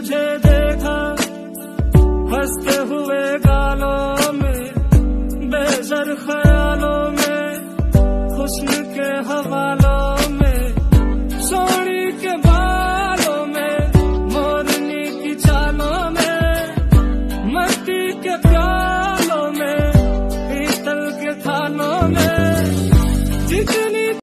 तुझे देखा हंसते हुए गालों में, बेज़र ख्यालों में, हुस्न के हवालों में, सोनी के बालों में, मोरनी की चालों में, मस्ती के प्यालों में, पीतल के थानों में, जितने